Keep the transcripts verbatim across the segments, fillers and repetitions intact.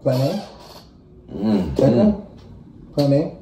Plan A? Mm. Plan mm. A? Plan A?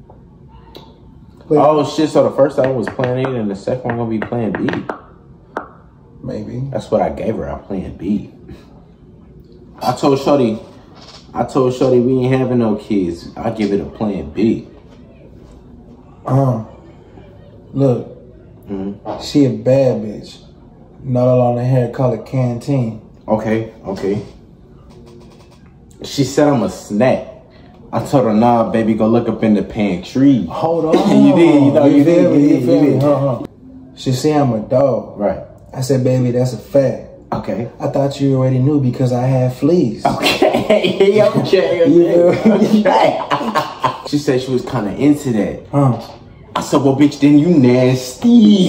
Oh shit, so the first album was Plan A and the second one gonna be Plan B. Maybe. That's what I gave her, I Plan B. I told Shorty, I told Shorty we ain't having no kids. I give it a Plan B. Um, look, mm-hmm. she a bad bitch. Not all on the hair, call it canteen. Okay, okay. She said I'm a snack. I told her, nah, baby, go look up in the pantry. Hold on. You did, you know, you, you did, me, you you did, feel you me? did. Huh, huh. She said I'm a dog. Right. I said, baby, that's a fact. Okay. I thought you already knew because I had fleas. Okay, okay, okay. okay. She said she was kind of into that. Huh. I said, well, bitch, then you nasty.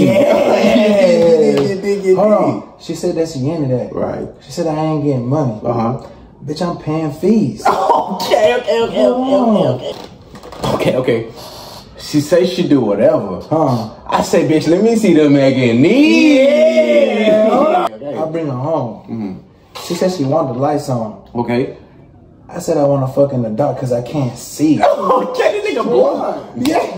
Yeah. Hold on. She said that's the end of that. Right. She said I ain't getting money. Uh-huh. Bitch, I'm paying fees. Okay, okay, okay, okay, okay, okay. Okay, okay. She say she do whatever. Huh. I say, bitch, let me see the Megan knee. Yeah. I bring her home. Mm-hmm. She said she wanted the lights on. Okay. I said I want to fuck in the dark because I can't see. Okay, this nigga blind. Yeah.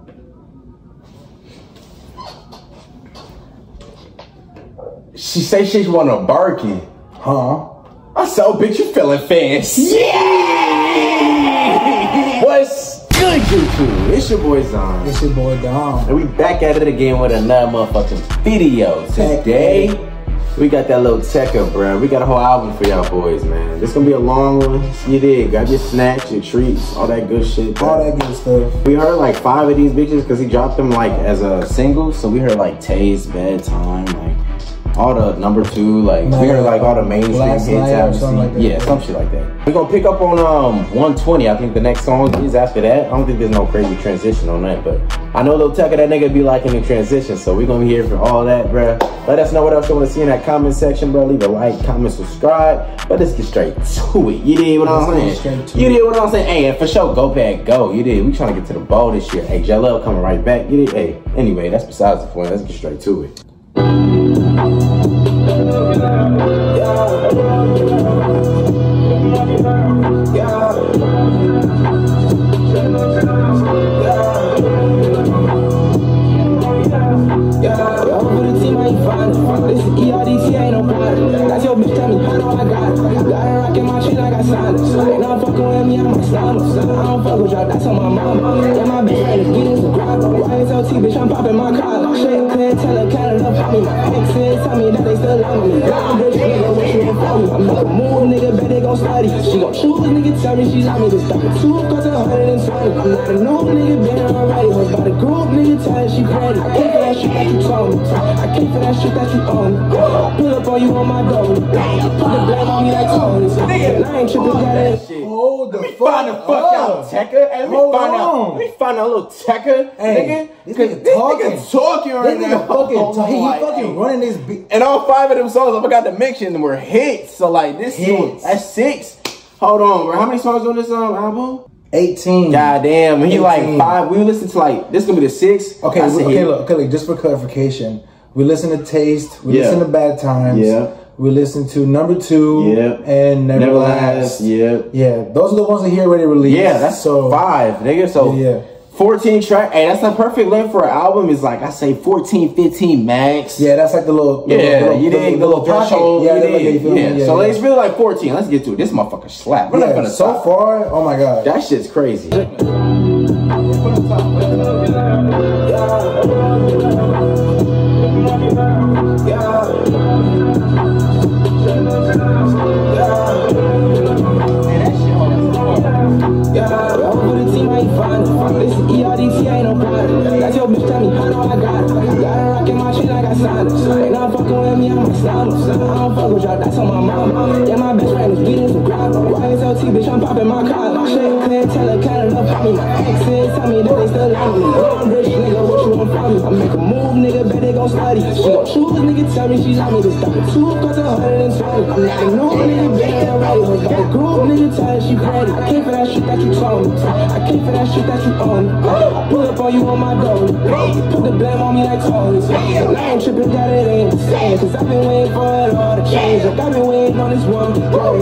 She say she want a Birkin. Huh? I said, oh, bitch, you feeling fancy. Yeah! What's good, YouTube? It's your boy Zon. It's your boy Dom. And we back at it again with another motherfucking video. Today, we got that Lil Tecca, bro. We got a whole album for y'all boys, man. This gonna be a long one. You dig? Got your snacks, your treats, all that good shit, bro. All that good stuff. We heard like five of these bitches because he dropped them like as a single. So we heard like Taste, Bedtime, like all the number two, like no, we heard like all the mainstream hits. Something like that. Yeah, some shit like that. We're gonna pick up on um one twenty. I think the next song is after that. I don't think there's no crazy transition on that, but I know Lil Tecca, that nigga be liking the transition, so we're gonna be here for all that, bruh. Let us know what else you want to see in that comment section, bro. Leave a like, comment, subscribe. But let's get straight to it. You did what I'm saying? You did what I'm saying? Hey, and for sure, go back, go. You did. We trying to get to the ball this year. Hey, J L coming right back. You did. Hey, anyway, that's besides the point. Let's get straight to it. Bitch, I'm popping my collar. Shit, clear, tell her, kind of love me. My exes tell me that they still love me. I'm rich, nigga, what you want from me? I'm not a move, nigga, bet they gon' study. She gon' choose, nigga, tell me she love me. This stuff is two, cause a hundred and twenty. I'm not a new nigga, been here already. Was by the group, nigga, tell her she ready. I can't for that shit that you told me. I can't for that shit that you own me. I pull up on you on my door. Put the blame on me like Tony. Nigga, I ain't tripping, got it. Hold the let me fuck find the fuck out Tecca. Hey, let me Hold find on. out. Let me find out Lil Tecca, hey, nigga. This Cause nigga this talking. nigga talking right this now. Nigga fucking oh, talk. He, he like, fucking hey. running this beat. And all five of them songs I forgot to mention were hits. So like this hits. That's six. Hold on, bro. How many songs on this um, album? eighteen. God damn. He eighteen. like five. We listened to like this gonna be the sixth. Okay, we, okay, look, okay, look, just for clarification. We listen to Taste, we yeah. listen to Bad Times. Yeah. We listen to Number Two yeah. and Never, Never Last. Last. Yeah. Yeah. Those are the ones that he already released. Yeah, that's so five, nigga. So yeah. fourteen track. Hey, that's the perfect length for an album. Is like I say fourteen, fifteen max. Yeah, that's like the little the yeah, little, you dig the, the little threshold. Yeah, you dig. Like, yeah. yeah. So yeah. it's really like fourteen. Let's get to it. This motherfucker slap. We're yeah, not gonna so stop. far. Oh my god, that shit's crazy. Bitch, I'm popping my collar. Shit, clear, tell her, kind of love me. My exes tell me that they still love me. I'm rich, nigga, what you want from me? I make a move, nigga, bet they gon' study. She gon' choose, nigga, tell me she love me. This stuff is two, cause a hundred and twenty. I'm not a new nigga, been here already. Was by the group, nigga, tell her she ready. I came for that shit that you told me. I came for that shit that you own me. I pull up on you on my door. Put the blame on me like Tony. And I ain't tripping, that it ain't the same. Cause I've been waiting for it all to change. Like I've been waiting on this one.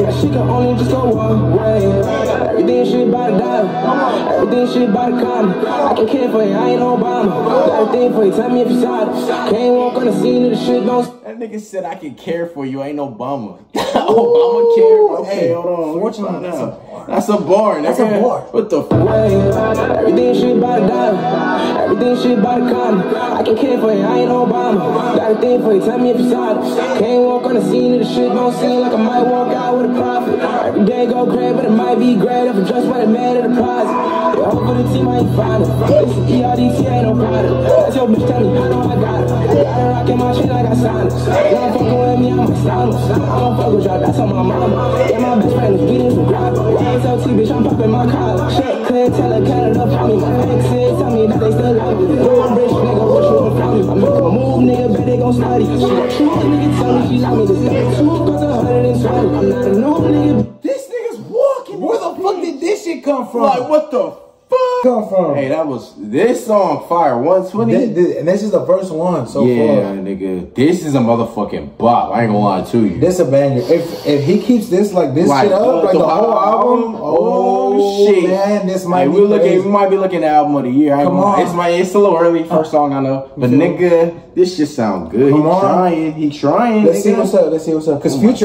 that shit can only just go one way. Everything shit by the dollar, everything shit by the comma. I can care for you, I ain't Obama. Everything for you, tell me if you saw it. Can't walk on the scene of the shit, don't. That nigga said I can care for you, ain't Obama. Obama care? Okay, hey, hold on. Fortunately, that's a bar. That's a bar. That's a bar. What the f? Everything shit by the dollar, everything shit by the comma. I can care for you, I ain't Obama. Got a thing for you, tell me if you saw it. Can't walk on the scene of the shit, don't seem like I might walk out with a profit. Every day go great, but it might be great if I just went and made a deposit. Yeah, hope for the team I ain't find it. This is E R D T, ain't no product. That's your bitch, tell me, I know I got it. Got it rockin' my chain, I got silence. Y'all fuckin' with me, I'm a silence. I don't fuck with y'all, that's on my mama. Yeah, my best friend is beating some grab. Y S L T, bitch, I'm poppin' my collar. Shit, clear, tell her, Canada, for me. My exes tell me that they still love me. Doing rich, nigga, what you want from me? I make a move, nigga, bet they gon' study. She got truth, nigga, tell me she love me. This got two, cause a hundred and twenty. I'm not a new nigga. This nigga's walking. Where the fuck did this shit come from? Like, what the fuck? Come from? Hey, that was this song fire one twenty. This, this, and this is the first one so yeah, far. Yeah, nigga. This is a motherfucking bop. I ain't gonna lie to you. This a banger. If if he keeps this like this like, shit up, uh, like the, the whole album, album, oh, oh shit, man, this might hey, be we looking. crazy. We might be looking at album of the year. I ain't Come gonna, on. it's my. It's a little early. First song I know, but nigga, this shit sound good. Come he on. trying. He trying. Let's nigga. see what's up. Let's see what's up. Cause Future.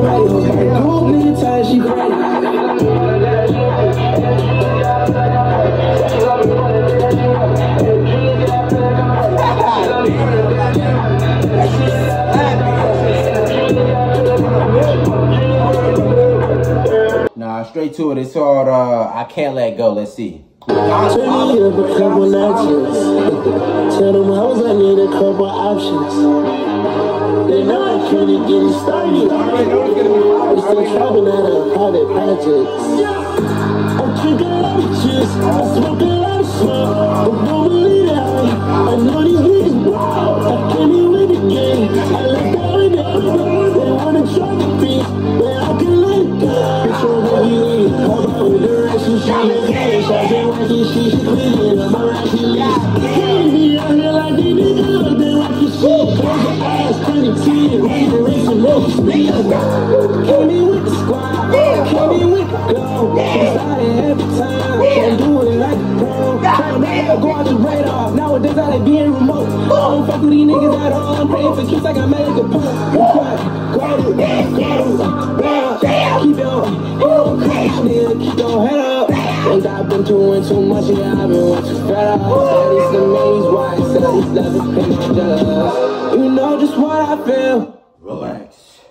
Nah, straight to it. It's called uh, I Can't Let Go. Let's see. Turn me up a couple notches. Tell them hoes I need a couple options. They know I can't get it started. We still trapping out of private projects. I'm drinking a lot of juice. I smoke a lot of smoke. But don't believe that. I know these niggas wild. I can't even win the game. I let go in the other. They wanna try to beat, but I can let it go. Bitch, I'm gonna be leaving. How about with the rest of shit? I've been working shit, she cleaning up my ratchet list. Can't be out here like these niggas, I've been working shit. Close your eyes, turn it ten, raise the race and make it speed. Came in with the squad, came in with the glow. Started every time, can't do it like a pro. Trying to make it go out the radar, nowadays I like being remote. I don't fuck with these niggas at all, I'm praying for keeps like I made a pump. You cut, go to, go to, keep your head on crash, nigga, keep your head up. And I've been doing too much, yeah, I've been way too fed up. Said it's the maze, why I said it's never been jealous. You know just what I feel. Relax.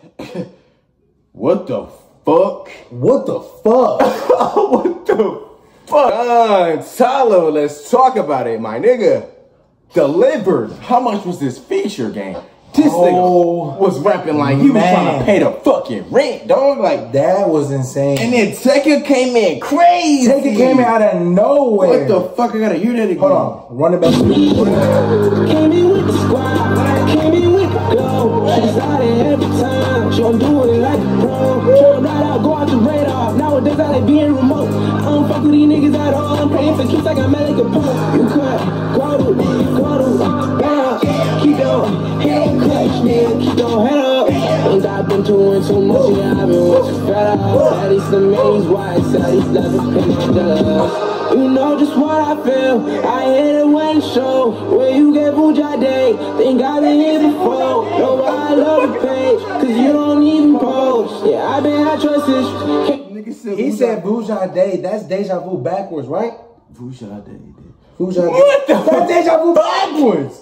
What the fuck? What the fuck? What the fuck? Uh, Tyler, let's talk about it, my nigga. Delivered. How much was this feature game? This Oh, nigga was rapping like he was man. trying to pay the fucking rent, dog. Like, That was insane. and then Tecca came in crazy. Tecca came out of nowhere. What the fuck? I gotta hear that again. Hold on, run it back. Came in with the squad, came in with the glow. She decided every time, she gon' do it like a pro. Tryna ride out, go out the radar. Nowadays I like being remote. I don't fuck with these niggas at all. I'm praying for keeps like I made like a pump. You cut, go to, go to, down. Keep your head on clutch, nigga, keep your head up. And I've been doing too much, yeah, I've been way too fed up. Said it's the maze, why I said it's never been jealous. You know just what I feel. I hit it when the show where you get Buja Day. Think I've been here before. Know why I love the page, cause you don't even post. Yeah, I've been at trust issues. He said Buja Day. That's Deja Vu backwards, right? Buja Day. Buja Day. What the That's Deja Vu backwards.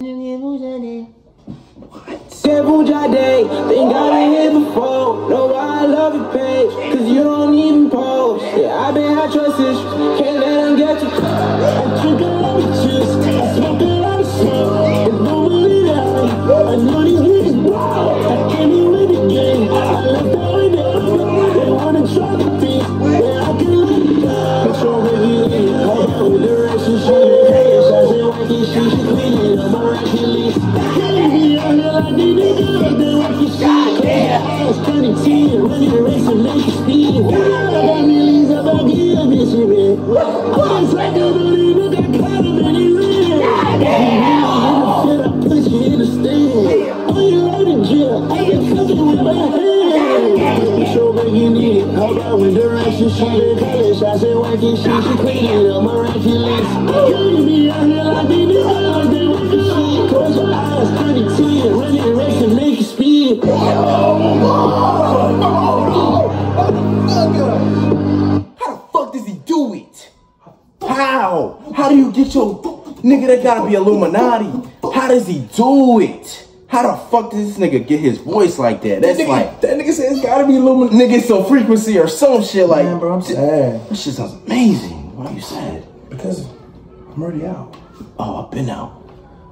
Get Buja Day. Think I've been here before. Know why I love the page, cause you don't even post. Yeah, I've been at trust issues. Can't let them get you. I drink a lot of juice. I smoke a lot of smoke. But don't believe that. I know these niggas wild. I can't even win the game. I let go in the other. They wanna try to beat, but I can let it go. Bitch, I'm really leaving. How about with the rest of shit? Shots and working shit, she cleaning up my ratchet list. Can't be out here like these niggas, I've been working shit. Close your eyes, turning ten, running the race and make it speed. I got millions up, I'll give a bitch a bit. I'm just like a believe, look, I caught him and he ran. If you really in the fit, I put you in the stand. Oh, you right in jail, I been fucking with my hand. Show me you need need. How about when directions she been college? I said working shit, she clean it up miraculous. You be out here like they do, like they working shit. Close your eyes, thirty ten, running the race and make it speed. How the fuck does he do it? How? How do you get your nigga? That gotta be Illuminati. How does he do it? How the fuck does this nigga get his voice like that? That's that nigga, like that nigga said it's gotta be Illuminati. nigga, it's some frequency or some shit like. Man, bro, I'm sad. That shit sounds amazing. Why are you sad? Because I'm already out. Oh, I've been out.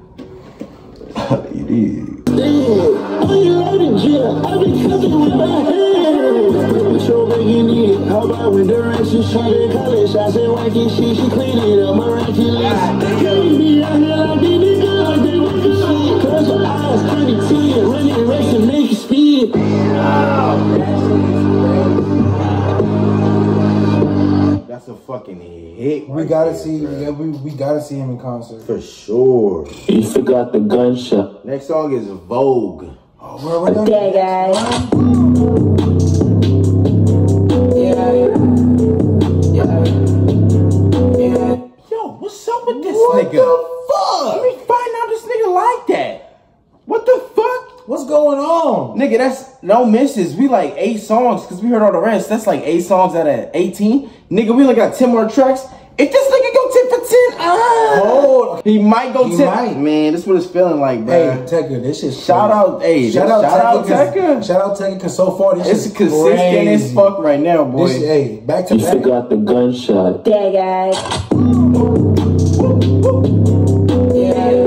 You did. Damn, oh, you out in jail. I been cooking with my hands. What your baby need? How about when directions she been college? I said working shit, she clean it up miraculous. You be out here like they nigga, like they working shit. Close your eyes, thirty ten, running the race and make it speed. That's a fucking hit. We right gotta there, see, bro. yeah, we, we gotta see him in concert. For sure. You forgot the gunshot. Next song is Vogue. Oh, we're already on Yeah, guys. Yeah. Yeah. Yeah. Yo, what's up with this What nigga? the fuck? Let me find out this nigga like that. What the fuck? What's going on? Nigga, that's no misses. We like eight songs because we heard all the rest. That's like eight songs out of eighteen. Nigga, we only got ten more tracks. If this nigga go ten for ten, ah, Oh, he might go he ten. might. Man, this is what it's feeling like, bro. Hey, Tecca, this is Shout out, hey, shout shout out, out Tecca. Tecca. 'cause- Shout out Tecca, because so far this It's is consistent crazy. as fuck right now, boy. This, hey, back to You back. forgot the gunshot. Yeah, guys. Yeah.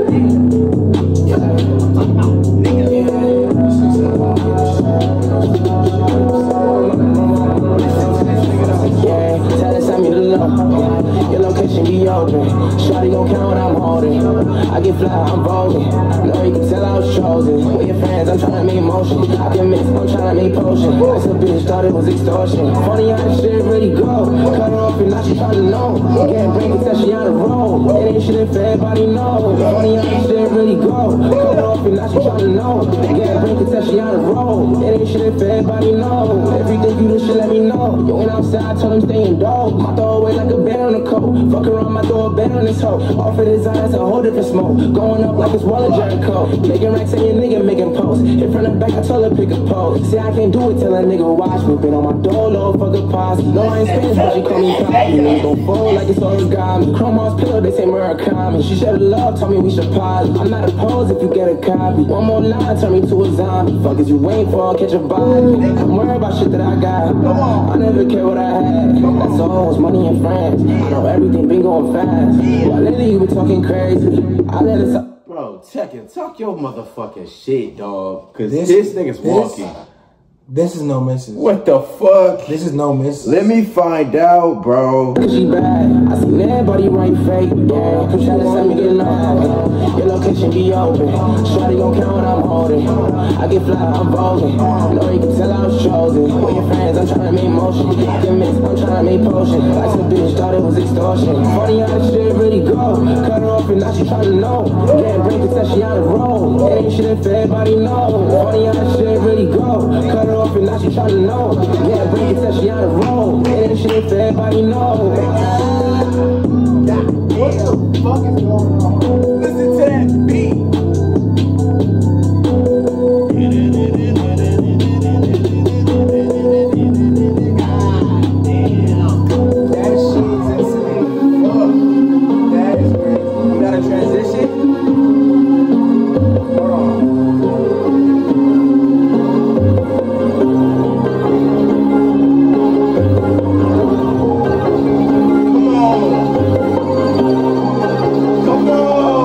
Yeah, tell her send me the love. Your location be open. Shawty gon' count what I'm holding. I get fly, I'm voguing. No, you can tell I was chosen. With your friends, I'm tryna make motion. I can mix, I'm tryna make potion. That's a bitch, thought it was extortion. Funny how this shit really go. Cut her off and now she tryna know. Can't break it till she on the road. It ain't shit if everybody know. Funny how this shit really go. Cut her off and now she tryna know. Can't break it till she on the road. It ain't shit if everybody know. Everything you do should let me know. You went outside, told him stay indoors. My throw away like a bear on the coat. Fuck around, my throw a bear on this hoe. Off of designs, a whole different smoke. Going up like it's Wall of Jericho. Making racks and your nigga making posts. In front of back, I told her pick a pose. See, I can't do it till a nigga watch me. Been on my door, low, fuck a posse. No, I ain't Spanish, but she call me Poppy. Niggas gon' fold like it's origami. Chromo's pillow, they say Murakami. She showed love, told me we should pause. I'm not opposed if you get a copy. One more line, turn me to a zombie. Fuck is you waiting for, catch a body. I'm worried about shit that I got. I never care what I had. That's all, it's money and friends. I know everything been going fast. Well, lately you been talking crazy. I let it. Bro, check it. Talk your motherfucking shit, dog. Cause This- this, nigga's this- walking. This is no misses. What the fuck? This is no misses. Let me find out, bro. She bad, I seen everybody right fake, yeah. Try to send me the love, your location be open. Shawty gon' count what I'm holding. I get fly, I'm voguing. No, you can tell I was chosen. With your friends, I'm tryna make motion. I can mix, I'm tryna make potion. Like some bitch, thought it was extortion. Funny how this shit really go. Cut her off and now she tryna know. Can't break it till she on the road. It ain't shit if everybody know. Funny how this shit really go. Cut her off and now she tryna know. Can't break it till she on the road. It ain't shit if everybody know. What the fuck is going on? Listen to that beat. That shit is insane. Fuck. That is crazy. You got a transition? Hold on. Come on. Come on.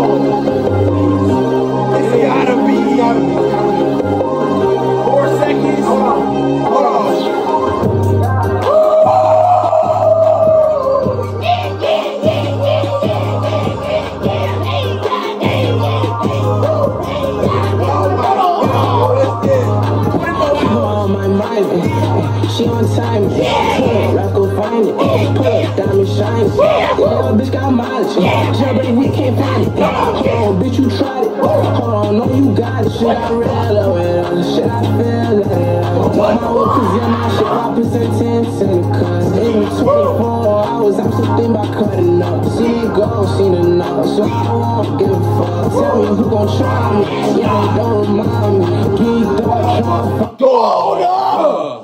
diamond. Yeah. Rock go find it. Pull up, diamond shine. Yeah, bitch got mileage. Jailbreak, we can't find it. Hold on, bitch, you tried it. Hold on, no, you got it. Shit, I real with it. Shit, I feel it. My work is yeah, my shit, five percent tense in the cuz. Even twenty-four hours, I'm still thinking about cutting up. Seen it go, seen it now, so I won't give a fuck. Tell me who gon' try me. Yeah, they don't remind me. Geeked up, trying to Hold up!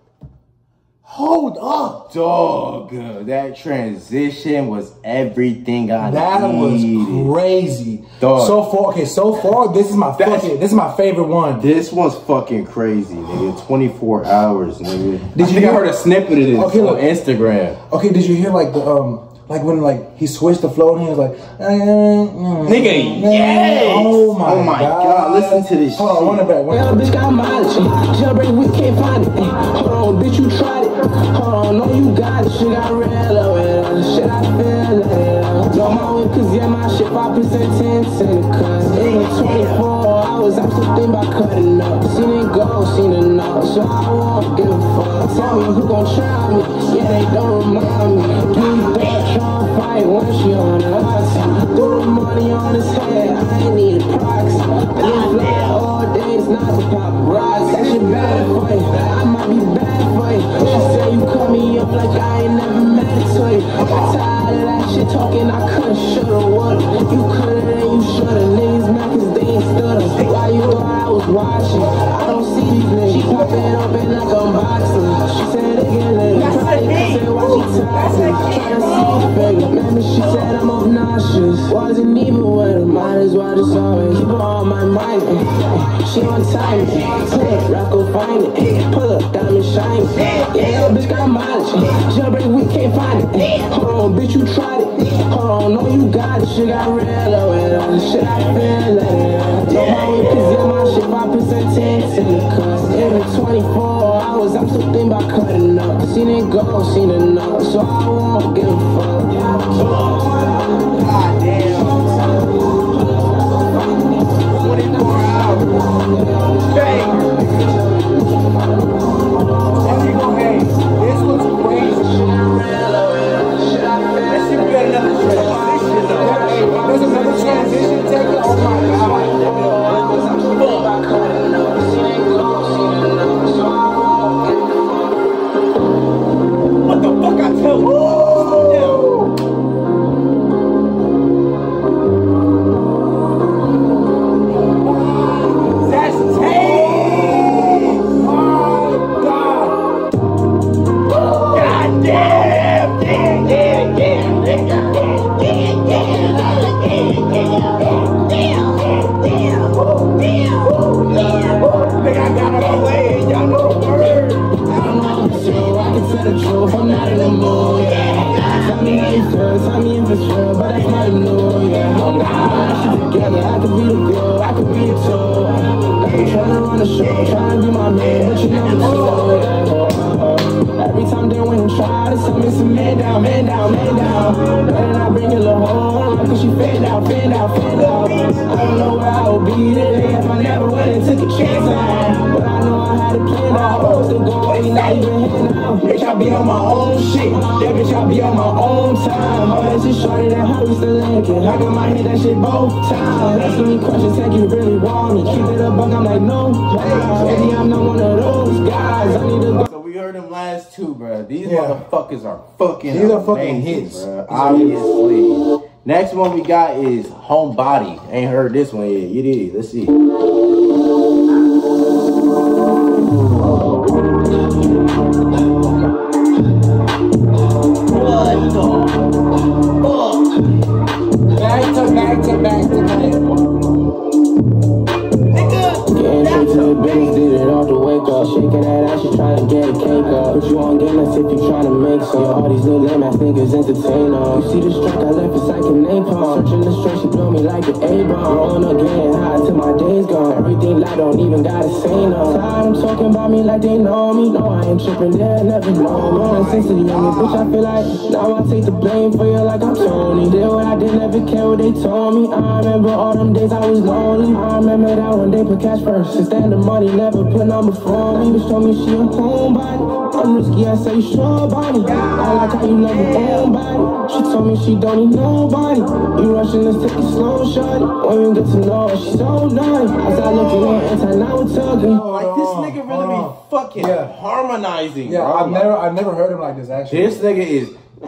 Hold up, dog. That transition was everything I That needed. was crazy. Dog. So far, okay, so far, this is my That's- fucking, this is my favorite one. This one's fucking crazy, nigga. twenty-four hours, nigga. Did I you think I hear- heard a snippet of this Okay, on look. Instagram. Okay, did you hear like the um like when like he switched the flow and he was like Nigga, yes! Oh my, Oh my god. God, listen to this Hold on, shit. run it back. Run it Yeah, back. bitch got mileage. Jailbreak, we can't find it. Hold on, bitch, you tried it. Hold on, no, you got it. Shit got real with it. Shit, I feel it. Know my way, cause yeah, my shit five percent tense in the cuz. Even twenty-four hours, I'm still thinking about cutting up. Seen it go, seen it now, so I won't give a fuck. Tell me who gon' try me. Yeah, they don't remind me. Geeked up, tryna fight when she on us. Threw the money on his head, I ain't need a proxy. I live fly all day, it's not the paparazzi. That shit bad for you, I might be bad for you. She said you cut me up like I ain't never met it to you. Got tired of that shit talking, I couldn't, shoulda, woulda. You coulda, then you shoulda. Niggas mad cause they ain't stutter. Why you thought I was watching? I don't see these niggas. She pop it open like a boxer. She said again, let it cry. I said why she toxic? Tryna see the figure. Remember she said I'm obnoxious. Wasn't even with her. Might as well just always keep her on my mind. She on time. Pull up, rock go find it. Pull up, diamond shine. Yeah, bitch got mileage. Jailbreak, we can't find it. Hold on, bitch, you tried it. Hold on, no, you got it. Shit got real with it. Shit, I feel it. Know my way, cause yeah, my shit five percent tense in the cuz. Every twenty-four hours, I'm still thinking about cutting up. Seen it go, seen it now, so I won't give a fuck. God damn. twenty-four hours. Bang. And we go, hey, this was crazy. That shit got another transition though. There's another transition taking. Oh my God. What the fuck I tell you? That's tame! Oh God! God damn! Yeah, yeah, yeah, yeah, yeah, yeah, yeah. Think I got it away, y'all know the word. I don't know if it's true, I can tell the truth, I'm not in the mood, yeah. Tell me how you feel, tell me if it's real, but that's not new, yeah. I'm got shit together, I could be the glue, I could be the tool. Like I'm trying to run the show, trying to be my man, but you never know, yeah. Every time they went and try to tell me some man down, man down, man down. Better not bring a little home, cause she fade out, fade out, fade out. I don't know where I would be today if I never went and took a chance on. But I know I had a plan out, I was still going, not even here now. Bitch, I be on my own shit, that bitch, I be on my own time. Oh, that's just shorty that how we still linking. I got my head that shit both times. Asking me questions, like you really want me. Keep it up, but I'm like, no, baby, I'm not one of those guys. I need to go. So we heard them last two, bro. These Yeah. motherfuckers are fucking These are fucking amazing, hits. bro. Obviously. Next one we got is Homebody. Ain't heard this one yet. You did. Let's see. Back to back to back to back. Getting straight to the business, did it off the wake up. Shaking that ass, you trying to get a cake up. But you won't get us if you trying to make some. All these little lame ass niggas entertain us. You see the strike I left, it's like a napalm. Searching the straight, she blow me like an A-bomb. Rolling up, getting high till my days gone. Everything light, don't even gotta say no. Tired, I'm talking about me like they know me. No, I ain't tripping, they'll never know me. I'm sensitive, on me, bitch, I feel like now I take the blame for you like I'm Tony. Did what I did, never care what they told me. I remember all them days I was lonely. I remember that one day put cash first. Since then the money never put on before me. Bitch told me she a homebody. I'm risky, I say you sure about me. I like how you love your own body. She told me she don't need nobody. You rushing, let's take it slow, shorty. When we get to know her, she's so naughty. As I look at her, and now we're talking. Like this nigga really be fucking yeah. harmonizing. Yeah, bro. I've never, I've never heard him like this. Actually, This nigga is.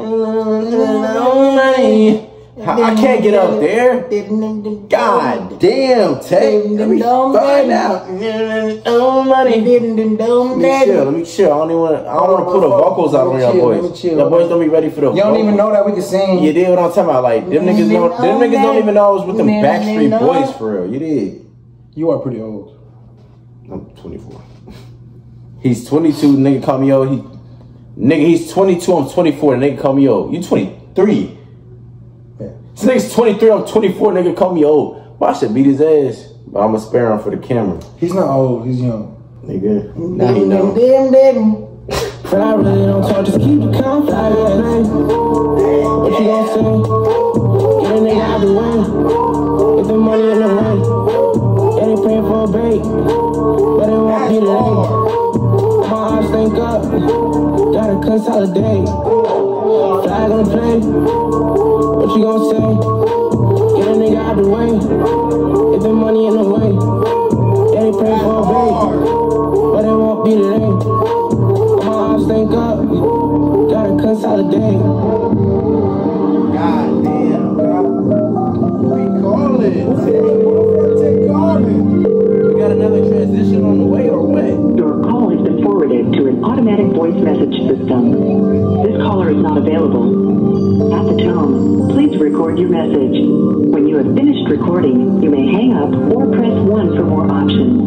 I can't get up there. God damn, Tay. Let me find out. Let me chill. Let me chill. I don't even want. I don't want to put the vocals out on your boys. Your boys don't be ready for the. You don't even know that we can sing. You did what I'm talking about. Like them niggas know. Them niggas don't even know I was with them Backstreet Boys for real. You did. You are pretty old. I'm twenty-four. He's twenty-two. Nigga call me old. He, nigga, he's twenty-two. I'm twenty-four. Nigga call me old. You twenty-three. Yeah. This nigga's twenty-three. I'm twenty-four. Nigga call me old. Well, I should beat his ass, but I'm gonna spare him for the camera. He's not old. He's young. Nigga, now he know. But I really don't talk. Just keep the confidence. What you gonna say? Get a nigga out the way. Get the money in the way. Yeah, they praying for a break, but it won't be late. My eyes think up, gotta consolidate. Flag on the play, what you gonna say? Get a nigga out the way, get the money in the way. Yeah, they praying for a break, but it won't be late. My eyes think up, gotta consolidate. God damn, God. We call it. We got another transition on the way or what? Your call has been forwarded to an automatic voice message system. This caller is not available. At the tone, please record your message. When you have finished recording, you may hang up or press one for more options.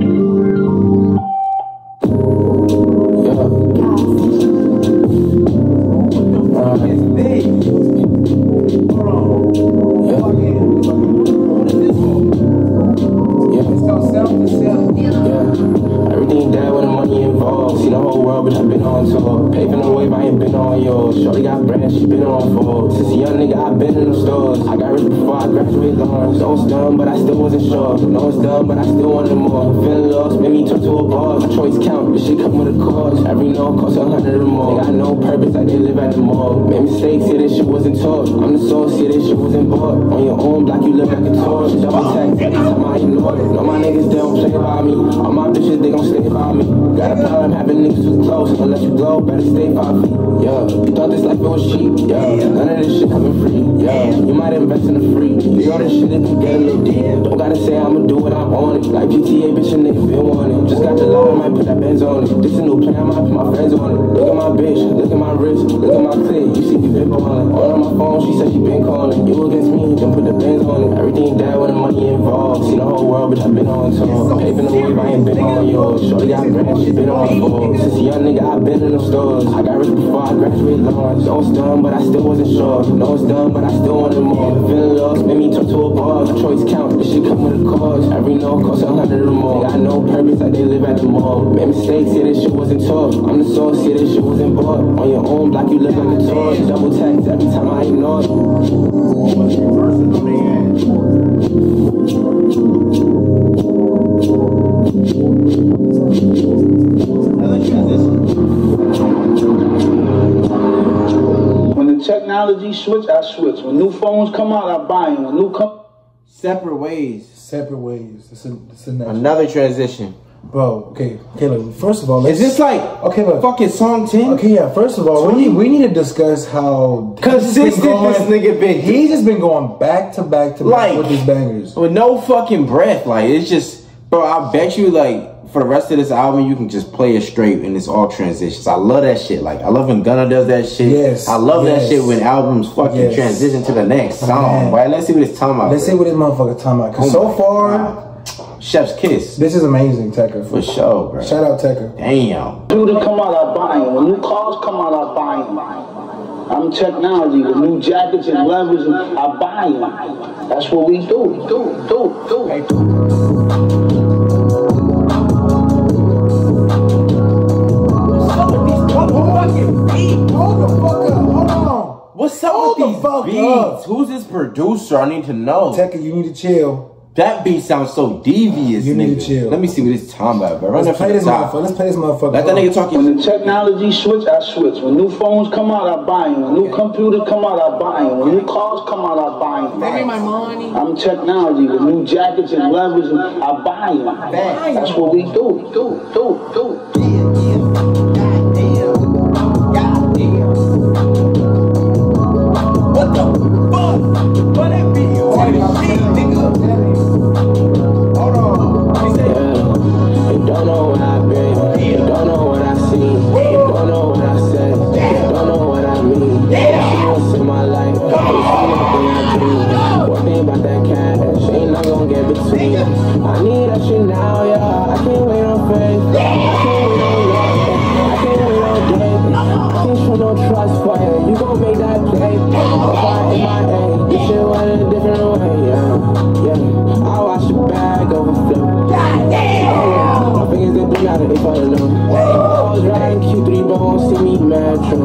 Everything dead when the money involved. See the whole world, but I've been on tour. Paving the wave, I ain't been on yours. Shorty got brands, she been on four. Since a young nigga, I've been in the stores. I got rich before I graduated Lawrence. So it's done, but I still wasn't sure. No, it's done, but I still wanted more. Feeling lost, made me turn to a boss. My choice count, this shit come with a cost. Every no costs a hundred or more. They got no purpose, I didn't live at the mall. Made mistakes, yeah, this shit wasn't taught. I'm the source, yeah, this shit wasn't bought. On your own block, you live like a torch. Double text, every time I ignore it. No, my niggas, they don't play by me. All my bitches, they gon' stay by me. Got a problem having niggas too close. I'll let you go, better stay five feet. Yeah, you thought this life it was cheap. Yeah, none of this shit coming free. Yeah, you might invest in the free. You know this shit if you get a little deep. Don't gotta say I'ma do what I want it. Like G T A, bitch, a nigga been wanting. Just got the line, I might put that Benz on it. This a new plan, I might put my friends on it. Look at my bitch, look at my wrist, look at my clip. You see we been ballin'. All on my phone, she said she been calling. You against me, don't put the Benz on it. Everything down when the money involved. See the whole world, bitch, I been on tour. Paving the wave, I ain't been on yours. Shorty got brands, she been on four. Since a young nigga, I been in the stores. I got rich before I graduated Lawrence. So it's done, but I still wasn't sure. No, it's done, but I still wanted more. Feeling lost, made me turn to a boss. Choice count, this shit come with a cost. Every no costs a hundred or more. They got no purpose, like they live at the mall. Made mistakes, yeah, this shit wasn't taught. I'm the source, yeah, this shit wasn't bought. On your own block, you live like a torch. Double text every time I ignore it. When the technology switch, I switch. When new phones come out, I buy them. When new com Separate ways. Separate ways. It's a, it's a natural. Another transition. Bro, okay, okay. Look, first of all, let's, Is this like okay? Look, fucking song ten? okay, yeah. First of all, we need we need to discuss how Consistent going, this nigga been. He's just been going back to back to Like, back with his bangers. With no fucking breath. Like, it's just, bro, I bet you, like, for the rest of this album, you can just play it straight and it's all transitions. I love that shit. Like, I love when Gunna does that shit. Yes. I love yes. that shit when albums fucking yes. transition to the next song. Man. Right? Let's see what it's talking about. Let's bro. see what this motherfucker talking about. Cause Oh so far, God. Chef's kiss. this is amazing, Tecca. For sure, bro. Shout out Tecca. Damn. New to come out, I buy them. When new cars come out, I buy them. I'm technology. The new jackets and levers, I buy them. That's what we do. Do, do, do. Hey, do. Hold the fuck up. Hold on. What's up Hold with the these fuck beats? up. Who's this producer? I need to know. Tecca, you need to chill. That beat sounds so devious. You nigga. need to chill. Let me see what this time about, bro. Run Let's play this motherfucker. Let's play this motherfucker. Let that nigga talk. When the technology switch, I switch. When new phones come out, I buy them. When new computers come out, I buy them. When new cars come out, I buy them. Give me my money. I'm technology. The new jackets and levers, I buy them. That's what we do. Do, do, do. What the fuck? What that be? What that shit, nigga? Hold on. He said, You don't know what I've been. You don't know what I see. You don't know what I said. You don't know what I mean. She wants in my life. You see nothing I dream. One thing about that cash, ain't nothing gonna get between. I need that shit now, yeah. I can't wait on faith. I can't wait on love. I can't wait on day. I can't show no trust for you. You gon' make that play. If I in my A, this shit went a different way, yeah. Yeah. I watch the bag overflow. My fingers they do not if I don't know. I was riding Q three, but won't see me metro.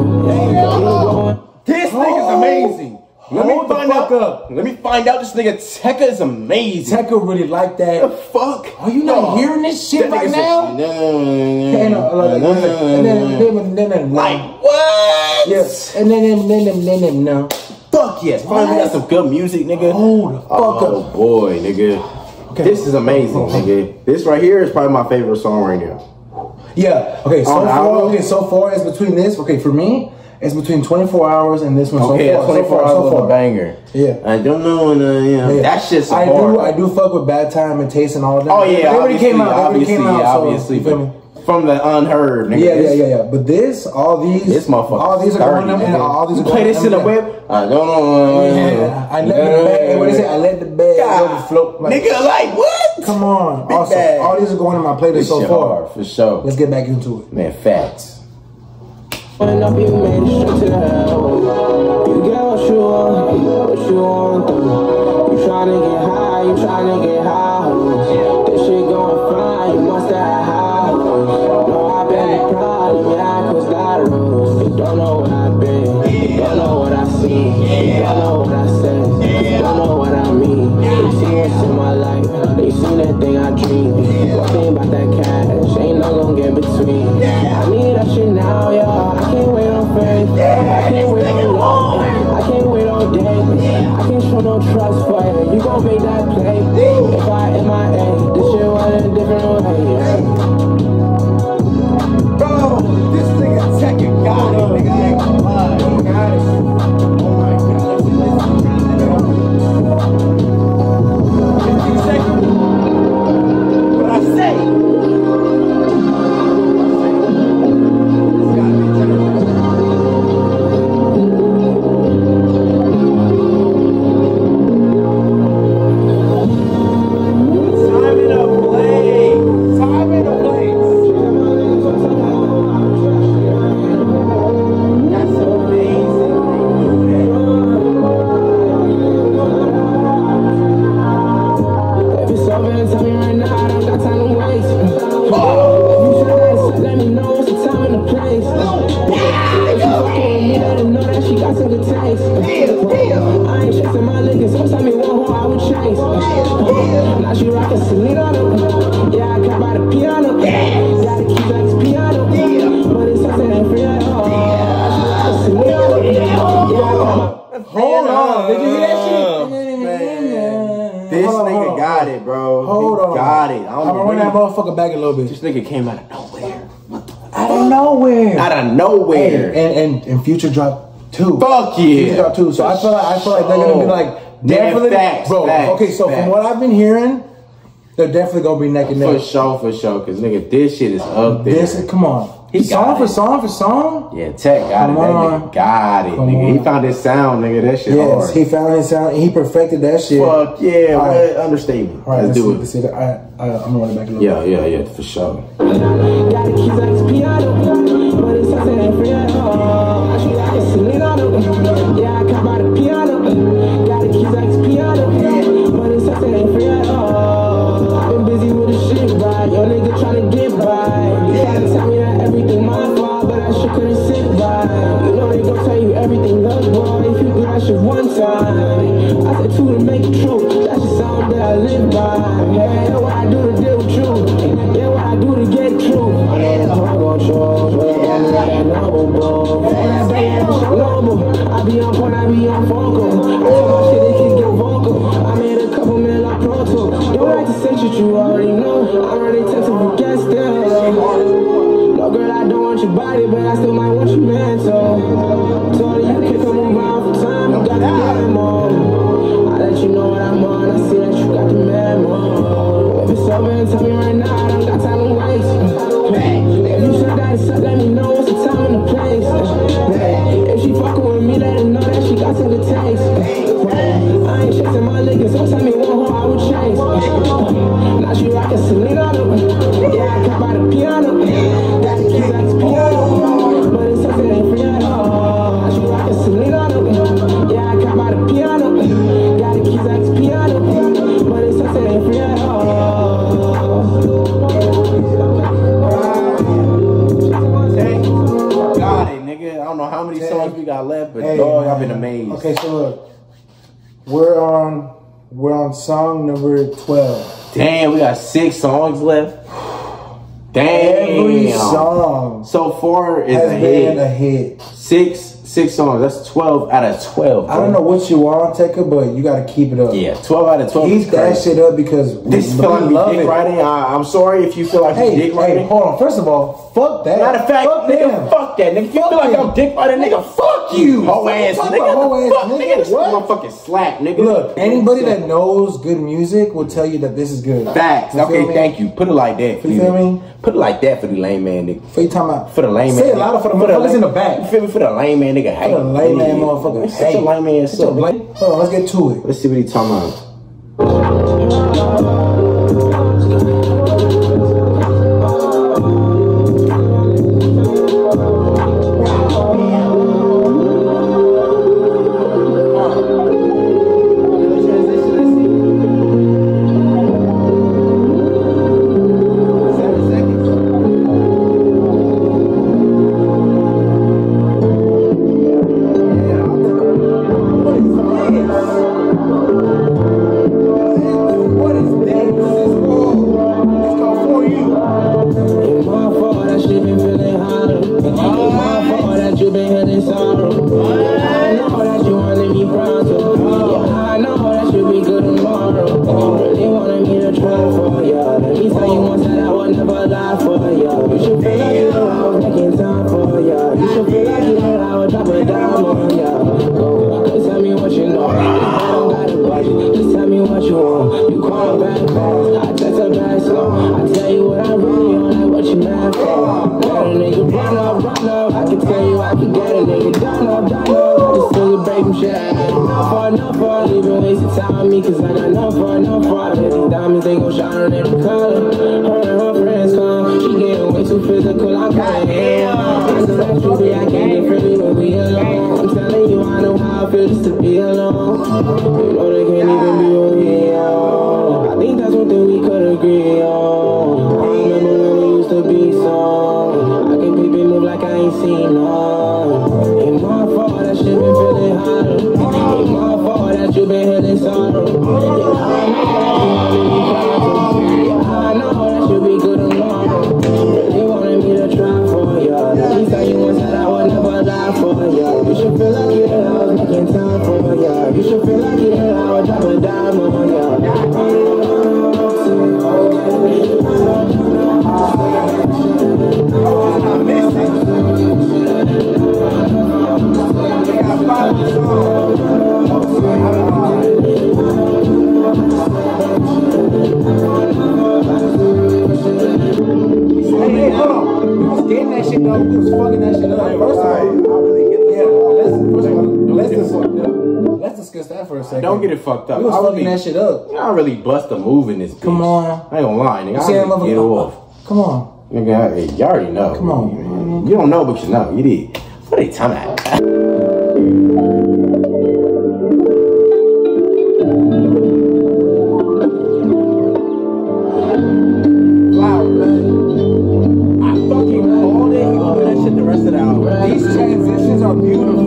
This nigga's amazing. Let me Hold the find fuck out. up. Let me find out this nigga Tecca is amazing. Tecca really like The that. fuck? Are you not hearing this shit That right nigga's now? just- And, uh, like, and then, and then, and then, and Like what? yes, and then, and then, and then, and no. Fuck yes. Finally got some good music, nigga. Hold the fuck Oh up. boy, nigga. Okay. This is amazing, nigga. This right here is probably my favorite song right now. Yeah. Okay. So On far, album? okay. So far, it's between this. Okay, for me, it's between twenty-four hours and this one. Okay, so that's far, twenty-four so far, hours so of far. a banger. Yeah. I don't know, uh, you know, Yeah. that shit's so I hard. do. I do fuck with Bad Time and Taste and all that. Oh yeah, they already obviously, came out. They already obviously, came out. So, obviously, you feel me? from the unheard, nigga. Yeah, this, yeah, yeah, yeah. But this, all these, This motherfucker. all these are going thirty, up, and nigga. all these are You going play this in the up. whip. I don't know. Yeah, I let the bag. What is it? I let the bag go to float. Like, nigga, like what? come on. Big Also, bag. all these are going in my playlist This so shit far. hard, for sure. Let's get back into it. Man, facts. When up, you made it straight to the hell. You get what you want, what you want, though. You tryna get high, you tryna get high. This shit going fine, you must have high. No, I've been a problem, yeah, I cause that rose. You don't know what I've been, you don't know what I see, you don't know what I said, you don't know what I mean. You see what's in my life, you seen that thing I dream. One thing about that cash, ain't no gonna get between. I need that shit now, yeah. I can't wait on faith. I can't wait on love. I can't wait on day. I can't show no trust for you. You gon' make that play. If I M I A, this shit went a different way. Yeah. bro, this nigga Tecca got it, nigga. I ain't gonna lie. He got it. Oh my god. fifteen seconds. What I say? Hold on. Did you hear that shit? This Hold on, nigga hold on. got it, bro. Hold he on. got it. I I'm don't gonna run know. that motherfucker back a little bit. This nigga came out of nowhere. Out of nowhere. Out of nowhere. Hey, and, and and Future dropped two. Fuck Future yeah. dropped two. So I feel like I feel like they're gonna be like definitely, facts, bro. facts, okay, so facts. from what I've been hearing, they're definitely gonna be neck and For neck. sure, for sure. Cause nigga, this shit is up there. This, come on. He song got for it. song for song. Yeah, Tech got Come it. That on. nigga got it, Come nigga. on. He found his sound, nigga. That shit Yes, hard. he found his sound. And he perfected that shit. Fuck yeah, All what right. understatement. All right, let's, let's do see, it. let's see. I, I, I'm running back a little Yeah, bit. yeah, yeah, for sure. Got the keys like it's piano, but it's something that free at all. She like a Selena, yeah, I come by the piano. Got the keys like it's piano, but it's something that free at all. I've been busy with the shit, right? Your nigga tryna get by. You tryna tell me that everything my fault, but that shit couldn't sit right. You know they gon' tell you everything loves, boy, if you do that shit one time. I said two to make it true, that's just something that I live by. that baby, that's normal. I be on point, I be on focal. I tell my shit, it can get vocal. I made a couple mil on Pro Tools. Don't like to say shit you already know. I'm already tend to forget still. No, girl, I don't want your body, but I still might want your man, so. Told her you can come around for time, you got the memo. I let you know what I'm on, I see that you got the memo. If it's over, and tell me right now, I don't got time to waste. Hey, if you suck that suck, let me know what's the time and the place. Hey, if she fucking with me, let her know that she got to the taste. Hey, I ain't chasing my liquor, so tell me one hoe I would chase. Now she rockin' Selena, yeah, I come by the piano. Got the keys like the piano, but it's something that ain't free at all. Now she rockin' Selena, yeah, I come by the piano. Got the keys like the piano, but it's something that ain't free at all. Got it, nigga. I don't know how many songs we got left, but hey, dog, man. I've been amazed. Okay, so look, we're on we're on song number twelve. Damn, we got six songs left. Damn. Every song so far is has a been hit. a hit. Six. Six songs. That's twelve out of twelve. Bro. I don't know what you are, Tecca, but you got to keep it up. Yeah, twelve out of twelve. Keep that shit up because we, this feel like we love dick it. riding. I, I'm sorry if you feel like Hey, dick riding. hey, hold on. First of all, fuck that. Matter of fact, fuck nigga, them. fuck that, nigga. If you Fuck feel like them. I'm dick riding, nigga, fuck you, hoe ass Fuck nigga. a hoe ass Fuck, nigga. nigga, this What? motherfucking slap, nigga. Look, anybody that knows good music will tell you that this is good. Facts. You feel Okay, me? thank you. Put it like that. For You feel me? Put it like that for the lame man, nigga. For you talking about? For the lame Say man. it louder for the For the motherfuckers lame- in the back. You feel me? For the lame man, nigga. Hey, For the lame man motherfucker. Such a Hey. lame man. Such a lame- Hold on, let's get to it. Let's see what he talking about. Don't get it fucked up. We was I fucking really, that shit up. I really bust a move in this bitch. Come on. I ain't gonna lie, nigga. I See, really get it off. Come on. Nigga, I, you already know. Come on, man. You don't know, but you know. You did. What are they talking about? Flower, man. I fucking called it. You gonna hear that shit the rest of the album. These transitions are beautiful.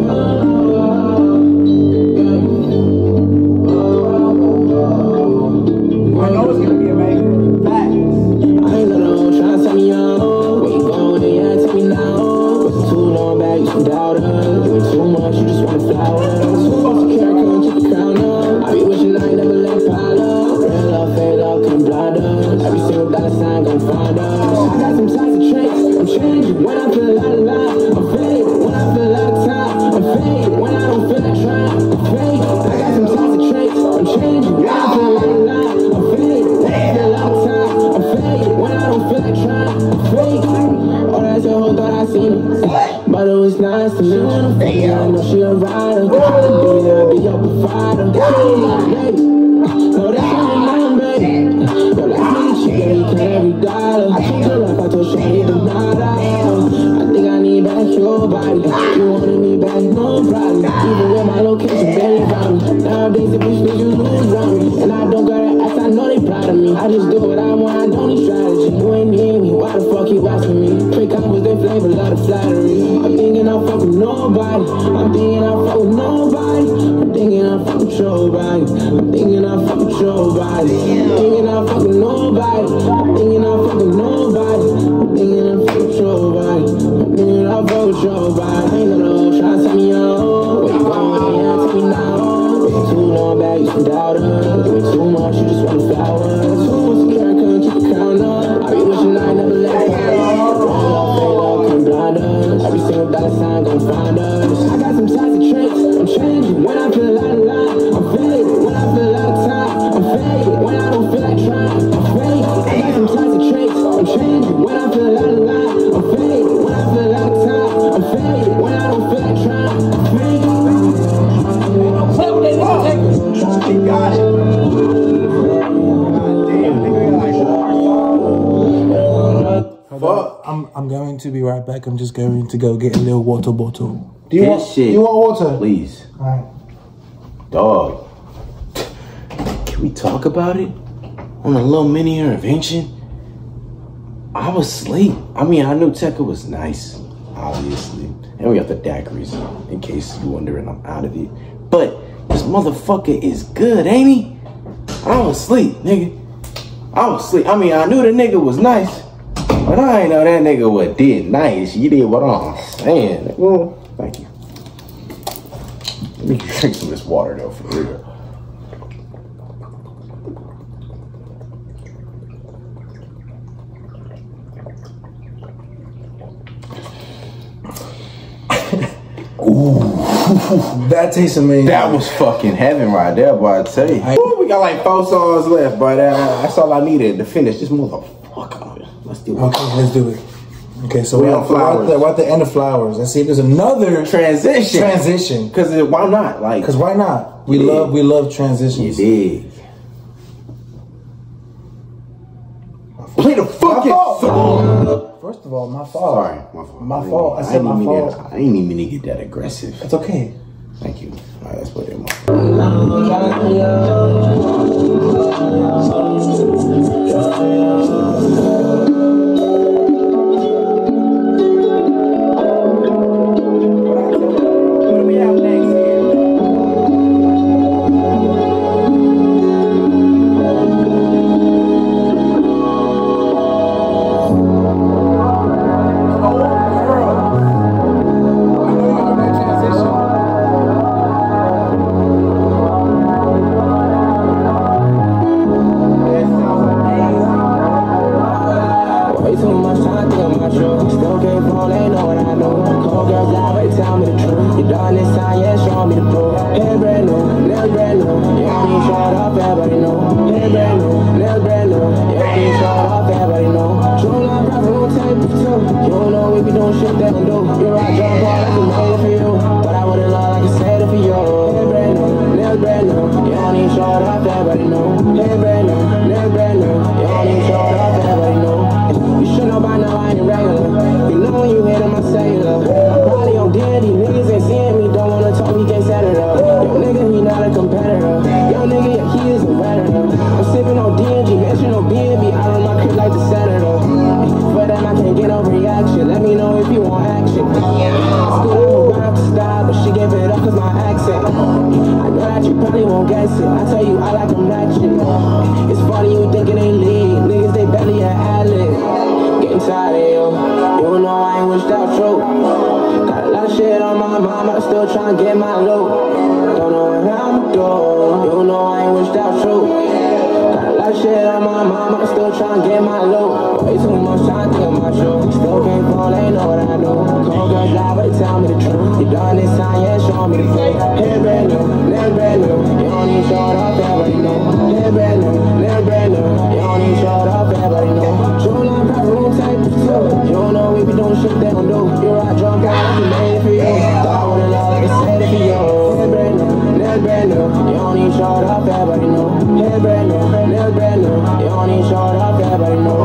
I know it's gonna be amazing. Facts. I ain't know, tryna tell me yo. Where you going? Yeah, tell me now. Too long back, you some doubter. dollars. Doing too much, you just want flowers. Too much to carry, couldn't keep the crown up. I be wishing I ain't never let pile up. Real love, fake love, come blind us. Every single dollar sign gon' find us. I got some types of tricks. I'm changing when I feel out of line. I'm faded when I feel out of time. I'm faded when I don't feel like trying. I'm faded. I got some types of tricks. I'm changing when I feel out of line. I'm faded when I feel out of time. I'm faded when I don't feel like trying. I'm faded. Oh, that's a whole thought I seen her. But it was nice to meet her. Hey, I know she a rider. I could be there, be your provider. Baby, so that's how I'm on, baby. Yo, like me, she gave me every dollar. I took her up, I told she ain't the matter. I think I need back your body. You wanted me back, no problem. Even with my location, barely found me. Nowadays, the bitch think you lose round me. And I don't gotta ask, I know they proud of me. I just do what I want, I don't need strategy. You ain't need me, why the fuck you asking me? Fake was their flavor, lot of flattery. I'm thinking I'll fuck with nobody. I'm thinking I'll fuck with nobody. I'm thinking I'll fuck with your body. I'm thinking I'll fuck with your body. I'm thinking I'll fuck with nobody. I'm thinking I'll fuck with nobody. I'm thinking I'll fuck with your body. I'm thinking I'll fuck with your body. I ain't gonna try to tell me out. Where you going? Yeah, tell me now. Way too long back, you some doubters. Way too much, you just want flowers. Too much to carry, couldn't keep the crown up. I be wishing I never let go. Every single dollar sign gon' find us. I got some types of tricks. I'm changing when I feel out of line. I'm faded when I feel out of time. I'm faded when I don't feel like trying. I'm faded. I got some types of tricks. I'm changing when I feel out of line. I'm faded when I feel out of time. I'm faded when I don't feel like trying. I'm faded. Play with that nigga. You got it. Fuck. I'm I'm going to be right back. I'm just going to go get a little water bottle. Do you This want shit. Do you want water? Please. Alright. Dog. Can we talk about it? On a little mini intervention? I was asleep. I mean, I knew Tecca was nice, obviously. And we got the daiquiris, in case you're wondering, I'm out of it. But this motherfucker is good, ain't he? I was asleep, nigga. I was asleep. I mean, I knew the nigga was nice. But I ain't know that nigga what did nice. You did what I'm saying. Well, thank you. Let me drink some of this water though, for real. Ooh, that tastes amazing. That was fucking heaven right there, boy, I tell you. I, Ooh, we got like four songs left, but uh, that's all I needed to finish this motherfucker. Let's do it. Okay, let's do it. Okay, so we we're, on flowers. We're, at the, we're at the end of flowers. Let's see if there's another transition. Transition. Because why not? Like, because why not? We yeah. love we love transitions. You dig. Play the fucking song. First of all, my fault. Sorry, my fault. My fault. I, I said my fault. That, I ain't even get that aggressive. It's okay. Thank you. All right, let's put it in my. shit on my mind, I'm still trying to get my loot. Don't know what I'm doing, you know I ain't wished out true. Got a lot of shit on my mind, I'm still trying to get my loot. Way too much time to get my shoe. Still can't fall, they know what I do. Cold girls lie, but they tell me the truth. You done this time, yeah, show me the proof. Hair brand new, nail brand new. You don't need short off, everybody know. Hair brand new, nail brand new. You don't need short off, everybody know. True love, got room type of two. You don't know we be doing shit they don't do. You ride drunk out, we made it for you. Thought I would've loved like I said it for you. Hair brand new, nail brand new. You don't need short off, everybody know. Hair brand new, nail brand new. You don't need short off, everybody know.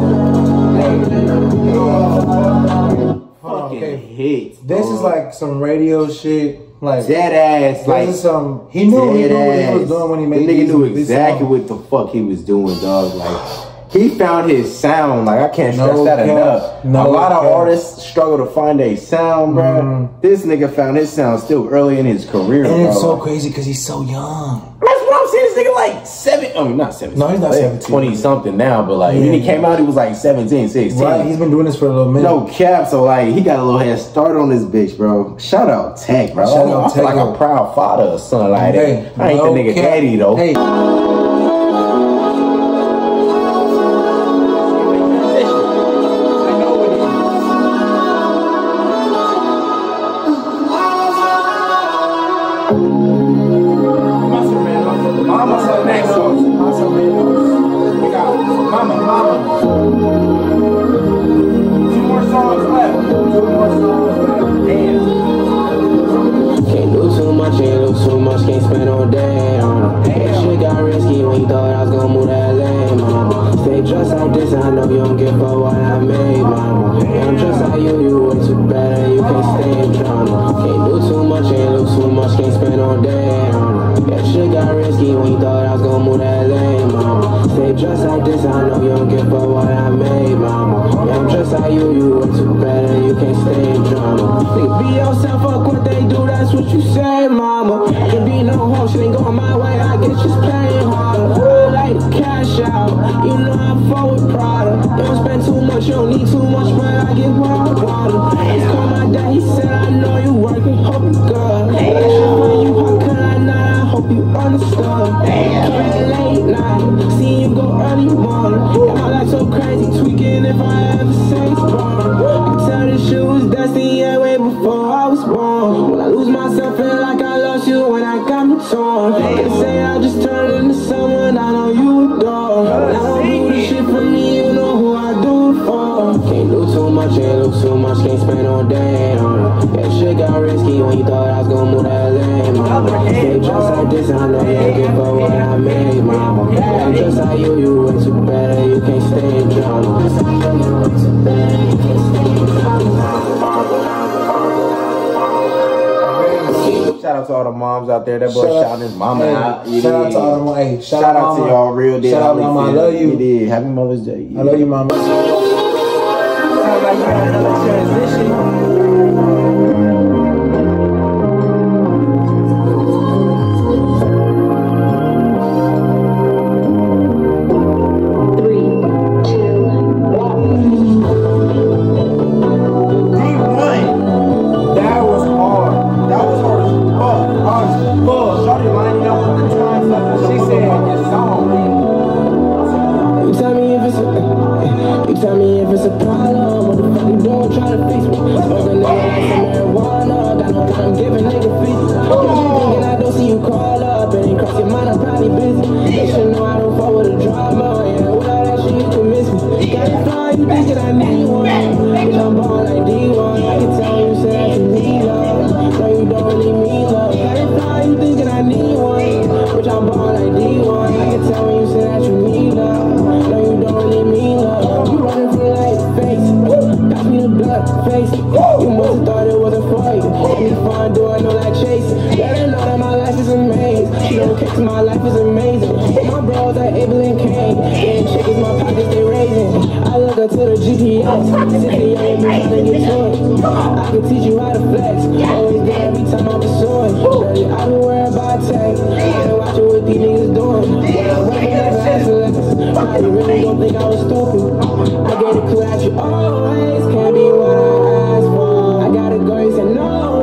Fucking Okay. hits. This dog. is like some radio shit. Like dead ass. this Like is some. He knew, he knew what he was doing when he The made nigga these- knew these exactly songs. what the fuck he was doing, dog. Like he found his sound. Like I can't stress No that cap. enough. No a lot of cap. artists struggle to find a sound, bro. Mhm. This nigga found his sound still early in his career, And bro. it's so crazy because he's so young. That's what I'm saying. This nigga like seven. I mean, not seventeen. No, he's not like seventeen. twenty something now, but like Yeah. when he came out, he was like seventeen, sixteen. Right, he's been doing this for a little minute. No cap, so like he got a little head start on this bitch, bro. Shout out Tech, bro. Shout out I feel like Tecca. a proud father or son like Hey, that. I ain't no the nigga cap. daddy though. Hey. Mama's up next, so we got Mama, Mama. Two more songs left. Two more songs left. Damn. Can't do too much, ain't do too much, can't spend all day on it. That shit got risky when you thought I was gonna move to L A, mama. Stay just like this, I know you don't give a what I made, mama. Yeah, I'm just like you, you way too bad, and you can't stay in drama. Can't do too much, ain't do too much, can't spend all day on it. That shit got risky when you thought I was gonna move to L A, mama. Stay just like this, I know you don't give a what I made, mama. Yeah, I'm just like you, you way too bad, and you can't stay in drama. Nigga, be yourself, fuck what they do, that's what you say, mama. I can be no hoe, shit ain't going my way, I get just playing harder. I like to cash out, you know I'm forward Prada. You don't spend too much, you don't need too much, but I get what I want. It's called my dad, he said I know you working, hope you good. That shit for you, how could I not? I hope you understood. Can't late night, see you go early morning. And my life so crazy, tweaking if I ever say it's wrong. I tell this shit was destined, yeah, way before I was born. When I lose myself, feel like I lost you when I got me torn. They say I just turned into someone I know you adore. When I don't do this shit for me, you know who I do it for. Can't do too much, ain't do too much, can't spend all day on it. That shit got risky when you thought I was gonna move to L A, mama. Stay just like this, I know you don't give a what I made, mama. Yeah, I'm just like you, you way too bad, you can't stay in drama. Just like you, you way too bad, you can't stay in drama. Shout out to all the moms out there. That boy Shout out- shouting his mama hey, out. You shout out did. to all the mom- hey, shout shout out out to mama. y'all real deal. Shout out mama, I love you. You did. Happy Mother's Day. I love you, mama. Sounds like you had another transition. Three, two, That was hard. That was hard as fuck. Hard as fuck. Shorty lining up with the time stuff. She said your song. You tell me if it's a, you tell me if it's a problem. What the fuck you doing trying to fix me? Smoke a nigga like some marijuana. Got no time giving nigga feet. You be thinking I don't see you call up. It ain't cross your mind, I'm probably busy. They should know I don't fuck with the drama. Yeah, without that shit you can miss me. Got it fine, you thinking I need one. Bitch, I'm born like D one. I can tell you say that you need love. No, you don't need me love. Got it fine, you thinking I need one. Bitch, I'm born like D one. I can tell you say that you need love. No, you don't need me love. You running from life, face. Pass me the blood, face. You must have thought it was a fight. Let me find, do I know that chase? Let her know that my life is amazing. She don't care 'cause my life is amazing. My bros like Abel and Cain. Getting chickens, my pockets they raising. I look up to the G P S. Sit there, you ain't trying to get to it. I can teach you how to flex. Always there every time I'm pursuing. Dirty, I been worried about tech. And watching what these niggas doing. When I'm working, never ask for less. Probably really don't think I was stupid. I get a clue at you always. Can't be what I asked for. I got a girl, you said no.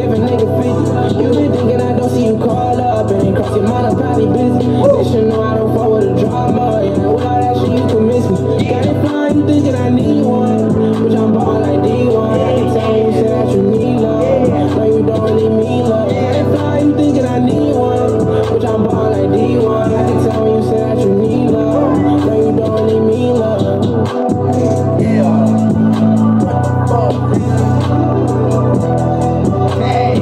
give a nigga fifty. You been thinking I don't see you call up, and ain't cross your mind, I'm probably busy. They should know I don't fuck with the drama, yeah. Without that shit, you can miss me. Got it flying, you thinking I need one, but I'm ballin' like D one. I can tell you say that you need love, no, you don't really mean love. Got it flying, you thinking I need one, but I'm ballin' like D one. I can tell you say that you need love, no, you don't really mean love. Yeah. Hey,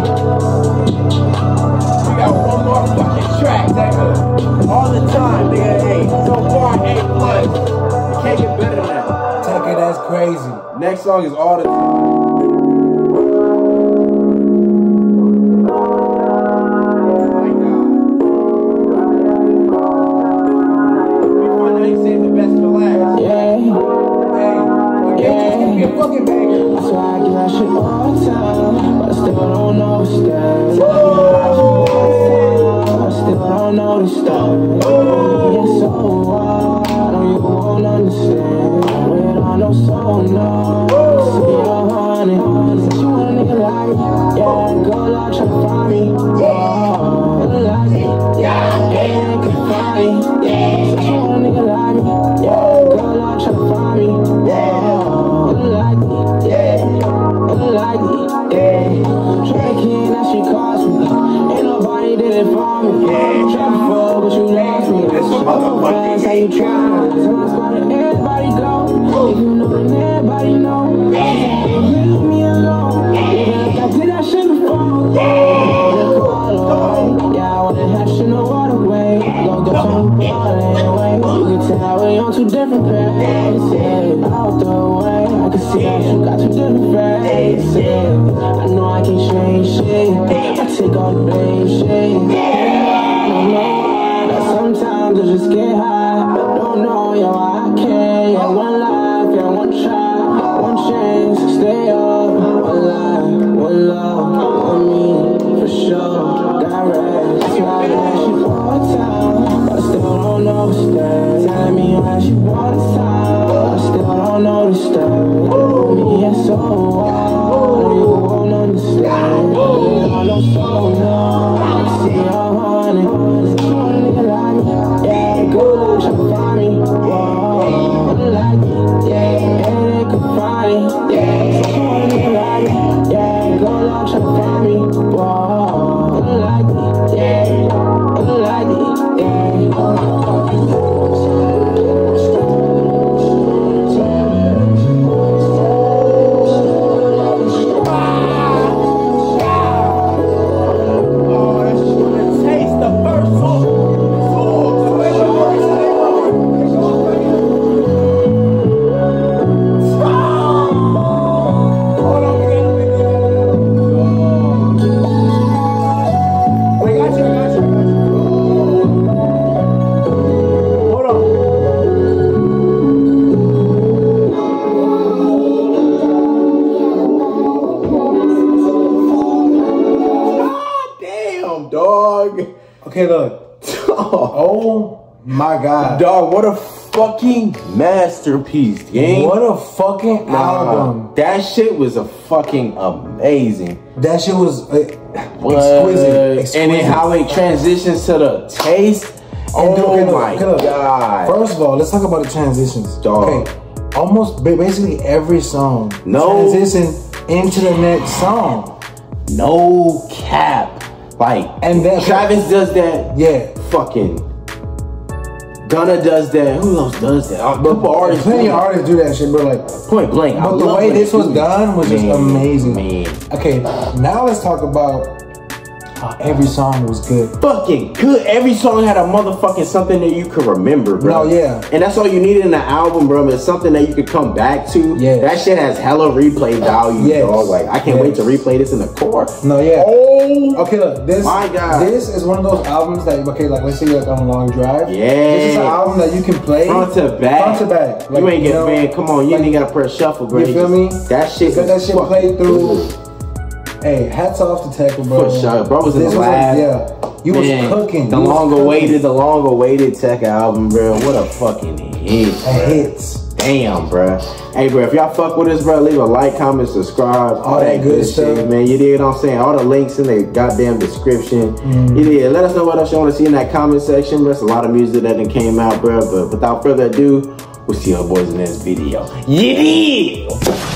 we got one more fucking track, nigga. All the time, nigga. Hey, so far A plus. You can't get better than that. Tecca, that's crazy. Next song is All the Time. Okay, look. Oh my God. Dog, what a fucking masterpiece, gang. What a fucking nah, album. That shit was a fucking amazing. That shit was uh, exquisite, exquisite. And then how it transitions to the taste. And oh dude, okay, my look, look. God. First of all, let's talk about the transitions. Dog. Okay, almost basically every song no. transition into the next song. No cap. Like, and then Travis does that. Yeah. Fucking Gunna does that. Who else does that? A couple artists. Plenty of artists do that shit, bro. Like point blank. But I the way this was done was man, just amazing. Man. Okay, now let's talk about how every song was good. Fucking good. Every song had a motherfucking something that you could remember, bro. No, yeah. And that's all you needed in an album, bro. It's something that you could come back to. Yeah. That shit has hella replay value, yes. dog. Like, I can't yes. wait to replay this in the car. No, yeah. Oh. Okay, look. This, my God. This is one of those albums that, okay, like, let's say you're like on a long drive. Yeah. This is an album that you can play. Front to back. Front to back. Like, you ain't get, you know, man, come on. You like, ain't got to press shuffle, bro. You feel me? That shit Got that shit played through. Good. Hey, hats off to Tecca, bro. For sure. Bro was in this the lab. Was like, yeah. You man, was cooking. The you longer cooking. waited, the longer waited Tecca album, bro. What a fucking hit. A hits. Damn, bruh. Hey, bro, if y'all fuck with us, bro, leave a like, comment, subscribe, all, all that, that good, good shit, stuff. Man. You did what I'm saying? All the links in the goddamn description. Mm. You did. Let us know what else you want to see in that comment section, bro. There's a lot of music that done came out, bro. But without further ado, we'll see y'all boys in this video. Yeah!